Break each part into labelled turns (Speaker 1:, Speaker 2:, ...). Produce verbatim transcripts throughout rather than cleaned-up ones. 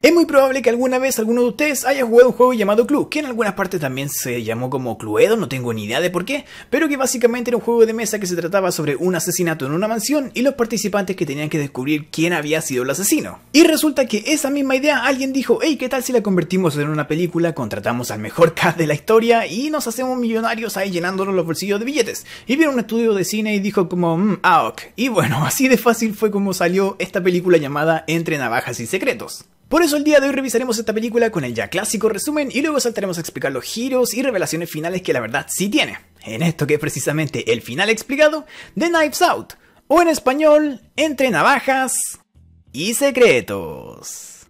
Speaker 1: Es muy probable que alguna vez alguno de ustedes haya jugado un juego llamado Clue, que en algunas partes también se llamó como Cluedo, no tengo ni idea de por qué, pero que básicamente era un juego de mesa que se trataba sobre un asesinato en una mansión y los participantes que tenían que descubrir quién había sido el asesino. Y resulta que esa misma idea alguien dijo, hey, ¿qué tal si la convertimos en una película, contratamos al mejor cast de la historia y nos hacemos millonarios ahí llenándonos los bolsillos de billetes? Y vieron un estudio de cine y dijo como, mmm, ah, ok. Y bueno, así de fácil fue como salió esta película llamada Entre Navajas y Secretos. Por eso el día de hoy revisaremos esta película con el ya clásico resumen y luego saltaremos a explicar los giros y revelaciones finales que la verdad sí tiene. En esto que es precisamente el final explicado de Knives Out, o en español, Entre Navajas y Secretos.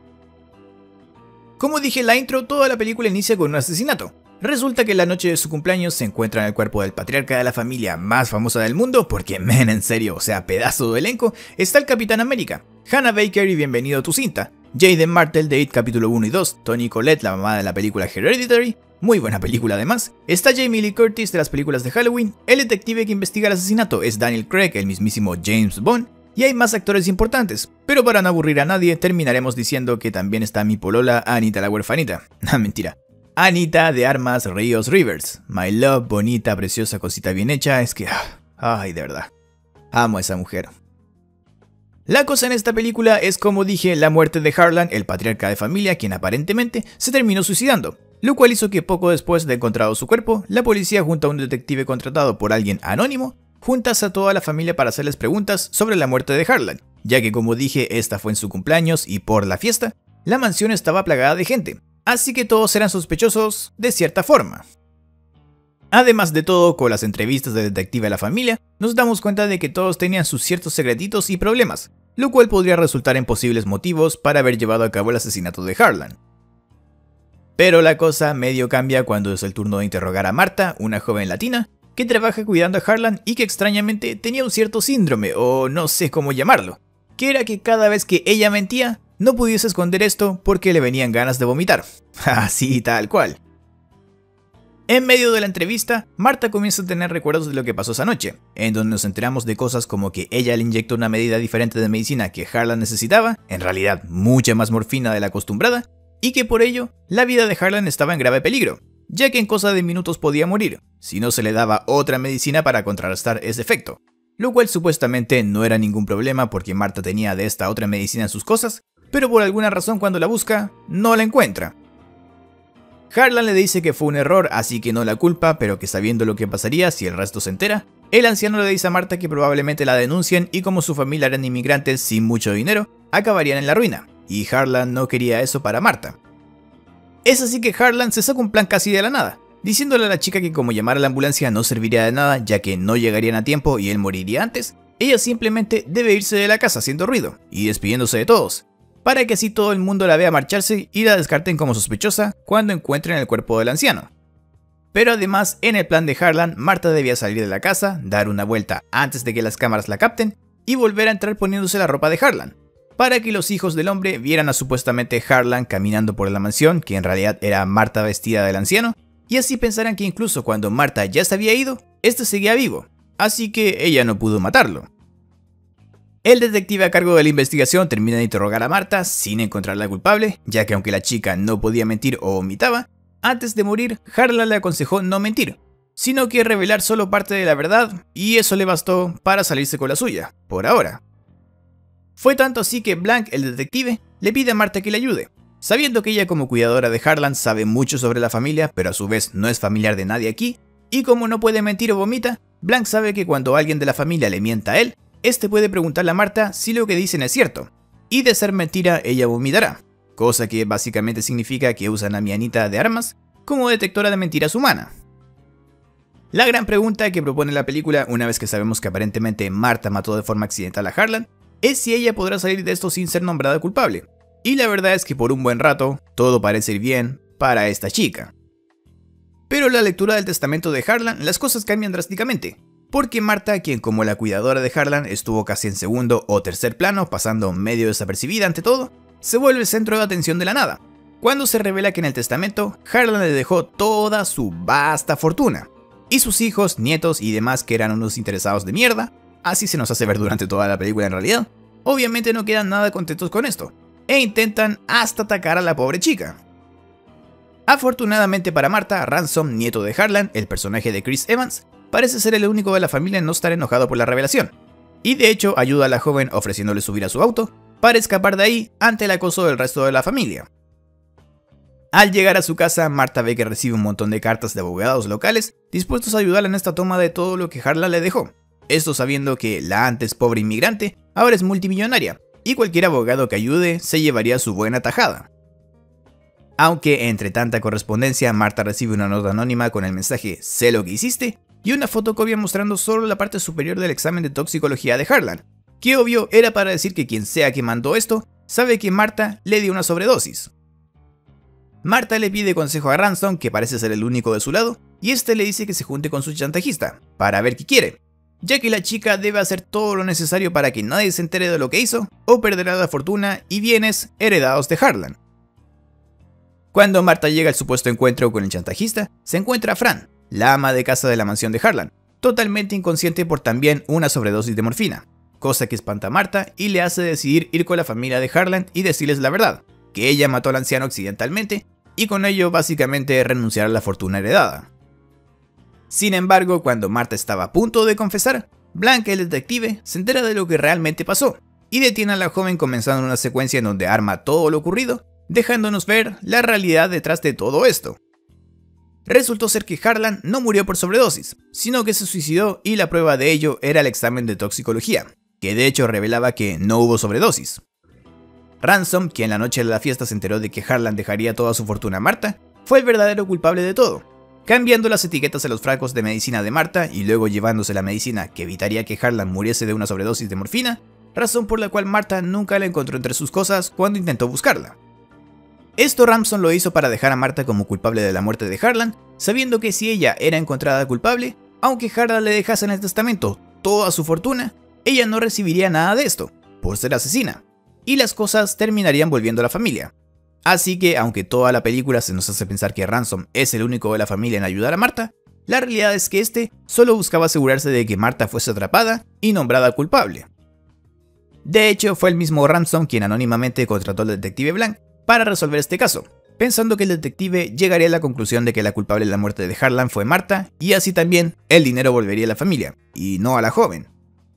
Speaker 1: Como dije en la intro, toda la película inicia con un asesinato. Resulta que en la noche de su cumpleaños se encuentra en el cuerpo del patriarca de la familia más famosa del mundo, porque men, en serio, o sea, pedazo de elenco, está el Capitán América, Hannah Baker y Bienvenido a tu cinta, Jaden Martell de It capítulo uno y dos, Toni Collette, la mamá de la película Hereditary, muy buena película además, está Jamie Lee Curtis de las películas de Halloween, el detective que investiga el asesinato es Daniel Craig, el mismísimo James Bond, y hay más actores importantes, pero para no aburrir a nadie terminaremos diciendo que también está mi polola Anita la huerfanita, no mentira. Anita de Armas Ríos Rivers, my love, bonita, preciosa, cosita bien hecha, es que, ay, de verdad, amo a esa mujer. La cosa en esta película es, como dije, la muerte de Harlan, el patriarca de familia, quien aparentemente se terminó suicidando, lo cual hizo que poco después de encontrado su cuerpo, la policía junto a un detective contratado por alguien anónimo, juntase a toda la familia para hacerles preguntas sobre la muerte de Harlan, ya que como dije, esta fue en su cumpleaños y por la fiesta, la mansión estaba plagada de gente, así que todos eran sospechosos de cierta forma. Además de todo, con las entrevistas del detective a la familia, nos damos cuenta de que todos tenían sus ciertos secretitos y problemas, lo cual podría resultar en posibles motivos para haber llevado a cabo el asesinato de Harlan. Pero la cosa medio cambia cuando es el turno de interrogar a Marta, una joven latina, que trabaja cuidando a Harlan y que extrañamente tenía un cierto síndrome, o no sé cómo llamarlo, que era que cada vez que ella mentía, no pudiese esconder esto porque le venían ganas de vomitar. Así tal cual. En medio de la entrevista, Marta comienza a tener recuerdos de lo que pasó esa noche, en donde nos enteramos de cosas como que ella le inyectó una medida diferente de medicina que Harlan necesitaba, en realidad mucha más morfina de la acostumbrada, y que por ello, la vida de Harlan estaba en grave peligro, ya que en cosa de minutos podía morir, si no se le daba otra medicina para contrarrestar ese efecto, lo cual supuestamente no era ningún problema porque Marta tenía de esta otra medicina en sus cosas, pero por alguna razón cuando la busca, no la encuentra. Harlan le dice que fue un error, así que no la culpa, pero que sabiendo lo que pasaría si el resto se entera, el anciano le dice a Marta que probablemente la denuncien y como su familia eran inmigrantes sin mucho dinero, acabarían en la ruina, y Harlan no quería eso para Marta. Es así que Harlan se saca un plan casi de la nada, diciéndole a la chica que como llamar a la ambulancia no serviría de nada ya que no llegarían a tiempo y él moriría antes, ella simplemente debe irse de la casa haciendo ruido y despidiéndose de todos, para que así todo el mundo la vea marcharse y la descarten como sospechosa cuando encuentren el cuerpo del anciano. Pero además, en el plan de Harlan, Marta debía salir de la casa, dar una vuelta antes de que las cámaras la capten y volver a entrar poniéndose la ropa de Harlan, para que los hijos del hombre vieran a supuestamente Harlan caminando por la mansión, que en realidad era Marta vestida del anciano, y así pensaran que incluso cuando Marta ya se había ido, este seguía vivo, así que ella no pudo matarlo. El detective a cargo de la investigación termina de interrogar a Marta sin encontrarla culpable, ya que aunque la chica no podía mentir o vomitaba, antes de morir Harlan le aconsejó no mentir, sino que revelar solo parte de la verdad, y eso le bastó para salirse con la suya, por ahora. Fue tanto así que Blank, el detective, le pide a Marta que le ayude, sabiendo que ella como cuidadora de Harlan sabe mucho sobre la familia, pero a su vez no es familiar de nadie aquí, y como no puede mentir o vomita, Blank sabe que cuando alguien de la familia le mienta a él, este puede preguntarle a Marta si lo que dicen es cierto, y de ser mentira ella vomitará, cosa que básicamente significa que usan a mi Anita de Armas como detectora de mentiras humana. La gran pregunta que propone la película, una vez que sabemos que aparentemente Marta mató de forma accidental a Harlan, es si ella podrá salir de esto sin ser nombrada culpable, y la verdad es que por un buen rato todo parece ir bien para esta chica. Pero la lectura del testamento de Harlan las cosas cambian drásticamente, porque Marta, quien como la cuidadora de Harlan estuvo casi en segundo o tercer plano, pasando medio desapercibida ante todo, se vuelve el centro de atención de la nada, cuando se revela que en el testamento Harlan le dejó toda su vasta fortuna, y sus hijos, nietos y demás que eran unos interesados de mierda, así se nos hace ver durante toda la película en realidad, obviamente no quedan nada contentos con esto, e intentan hasta atacar a la pobre chica. Afortunadamente para Martha, Ransom, nieto de Harlan, el personaje de Chris Evans, parece ser el único de la familia en no estar enojado por la revelación, y de hecho ayuda a la joven ofreciéndole subir a su auto para escapar de ahí ante el acoso del resto de la familia. Al llegar a su casa, Martha ve que recibe un montón de cartas de abogados locales dispuestos a ayudarla en esta toma de todo lo que Harlan le dejó, esto sabiendo que la antes pobre inmigrante ahora es multimillonaria, y cualquier abogado que ayude se llevaría su buena tajada. Aunque entre tanta correspondencia, Martha recibe una nota anónima con el mensaje "sé lo que hiciste" y una fotocopia mostrando solo la parte superior del examen de toxicología de Harlan, que obvio era para decir que quien sea que mandó esto sabe que Martha le dio una sobredosis. Martha le pide consejo a Ransom, que parece ser el único de su lado, y este le dice que se junte con su chantajista, para ver qué quiere, ya que la chica debe hacer todo lo necesario para que nadie se entere de lo que hizo, o perderá la fortuna y bienes heredados de Harlan. Cuando Martha llega al supuesto encuentro con el chantajista, se encuentra a Fran, la ama de casa de la mansión de Harlan, totalmente inconsciente por también una sobredosis de morfina, cosa que espanta a Martha y le hace decidir ir con la familia de Harlan y decirles la verdad, que ella mató al anciano accidentalmente y con ello básicamente renunciar a la fortuna heredada. Sin embargo, cuando Martha estaba a punto de confesar, Blank, el detective, se entera de lo que realmente pasó y detiene a la joven comenzando una secuencia en donde arma todo lo ocurrido, dejándonos ver la realidad detrás de todo esto. Resultó ser que Harlan no murió por sobredosis, sino que se suicidó y la prueba de ello era el examen de toxicología, que de hecho revelaba que no hubo sobredosis. Ransom, quien la noche de la fiesta se enteró de que Harlan dejaría toda su fortuna a Martha, fue el verdadero culpable de todo, cambiando las etiquetas de los frascos de medicina de Martha y luego llevándose la medicina que evitaría que Harlan muriese de una sobredosis de morfina, razón por la cual Martha nunca la encontró entre sus cosas cuando intentó buscarla. Esto Ransom lo hizo para dejar a Martha como culpable de la muerte de Harlan, sabiendo que si ella era encontrada culpable, aunque Harlan le dejase en el testamento toda su fortuna, ella no recibiría nada de esto, por ser asesina, y las cosas terminarían volviendo a la familia. Así que, aunque toda la película se nos hace pensar que Ransom es el único de la familia en ayudar a Martha, la realidad es que este solo buscaba asegurarse de que Martha fuese atrapada y nombrada culpable. De hecho, fue el mismo Ransom quien anónimamente contrató al detective Blank para resolver este caso, pensando que el detective llegaría a la conclusión de que la culpable de la muerte de Harlan fue Martha y así también el dinero volvería a la familia, y no a la joven.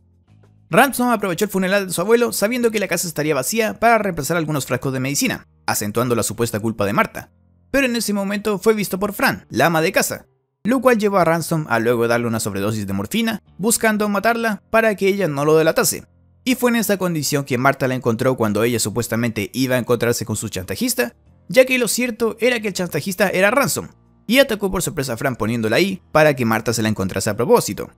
Speaker 1: Ransom aprovechó el funeral de su abuelo sabiendo que la casa estaría vacía para reemplazar algunos frascos de medicina, acentuando la supuesta culpa de Martha, pero en ese momento fue visto por Fran, la ama de casa, lo cual llevó a Ransom a luego darle una sobredosis de morfina, buscando matarla para que ella no lo delatase. Y fue en esta condición que Martha la encontró cuando ella supuestamente iba a encontrarse con su chantajista, ya que lo cierto era que el chantajista era Ransom, y atacó por sorpresa a Fran poniéndola ahí para que Martha se la encontrase a propósito.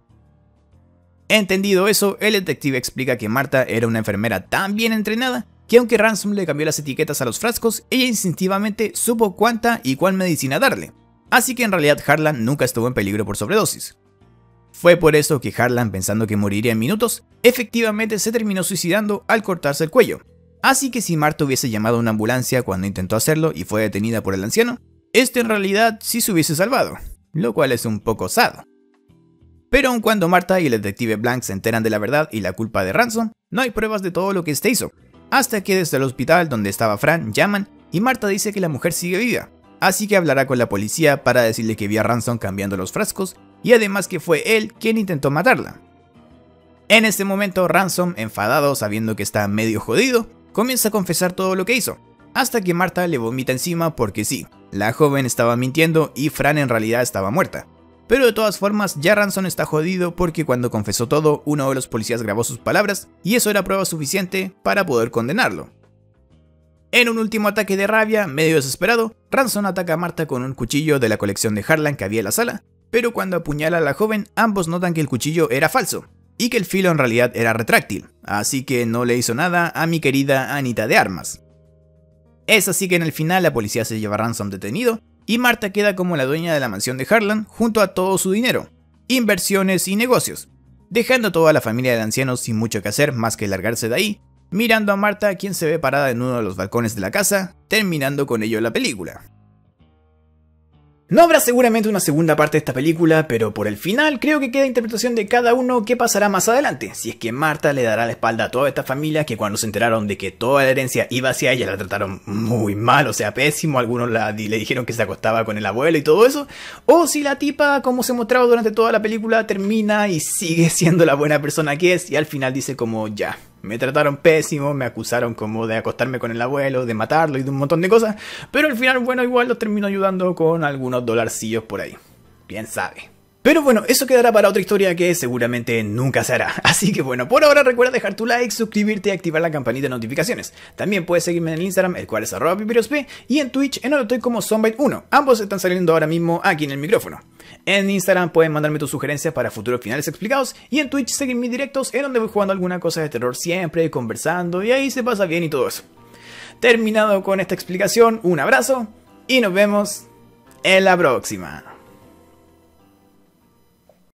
Speaker 1: Entendido eso, el detective explica que Martha era una enfermera tan bien entrenada que aunque Ransom le cambió las etiquetas a los frascos, ella instintivamente supo cuánta y cuál medicina darle, así que en realidad Harlan nunca estuvo en peligro por sobredosis. Fue por eso que Harlan, pensando que moriría en minutos, efectivamente se terminó suicidando al cortarse el cuello. Así que si Martha hubiese llamado a una ambulancia cuando intentó hacerlo y fue detenida por el anciano, este en realidad sí se hubiese salvado, lo cual es un poco osado. Pero aun cuando Martha y el detective Blank se enteran de la verdad y la culpa de Ransom, no hay pruebas de todo lo que este hizo, hasta que desde el hospital donde estaba Fran llaman y Martha dice que la mujer sigue viva, así que hablará con la policía para decirle que vio a Ransom cambiando los frascos y además que fue él quien intentó matarla. En este momento Ransom, enfadado sabiendo que está medio jodido, comienza a confesar todo lo que hizo, hasta que Martha le vomita encima porque sí, la joven estaba mintiendo y Fran en realidad estaba muerta. Pero de todas formas ya Ransom está jodido porque cuando confesó todo, uno de los policías grabó sus palabras y eso era prueba suficiente para poder condenarlo. En un último ataque de rabia, medio desesperado, Ransom ataca a Martha con un cuchillo de la colección de Harlan que había en la sala, pero cuando apuñala a la joven, ambos notan que el cuchillo era falso, y que el filo en realidad era retráctil, así que no le hizo nada a mi querida Anita de Armas. Es así que en el final la policía se lleva a Ransom detenido, y Martha queda como la dueña de la mansión de Harlan junto a todo su dinero, inversiones y negocios, dejando a toda la familia del anciano sin mucho que hacer más que largarse de ahí, mirando a Martha quien se ve parada en uno de los balcones de la casa, terminando con ello la película. No habrá seguramente una segunda parte de esta película, pero por el final creo que queda interpretación de cada uno qué pasará más adelante. Si es que Marta le dará la espalda a toda esta familia que cuando se enteraron de que toda la herencia iba hacia ella la trataron muy mal, o sea, pésimo. Algunos la, le dijeron que se acostaba con el abuelo y todo eso. O si la tipa, como se mostraba durante toda la película, termina y sigue siendo la buena persona que es y al final dice como ya. Me trataron pésimo, me acusaron como de acostarme con el abuelo, de matarlo y de un montón de cosas. Pero al final, bueno, igual los termino ayudando con algunos dolarcillos por ahí. Quién sabe. Pero bueno, eso quedará para otra historia que seguramente nunca se hará. Así que bueno, por ahora recuerda dejar tu like, suscribirte y activar la campanita de notificaciones. También puedes seguirme en el Instagram, el cual es arroba piperiosp, y en Twitch, en donde estoy como Zombite uno. Ambos están saliendo ahora mismo aquí en el micrófono. En Instagram pueden mandarme tus sugerencias para futuros finales explicados. Y en Twitch seguir mis directos en donde voy jugando alguna cosa de terror siempre, conversando, y ahí se pasa bien y todo eso. Terminado con esta explicación, un abrazo y nos vemos en la próxima.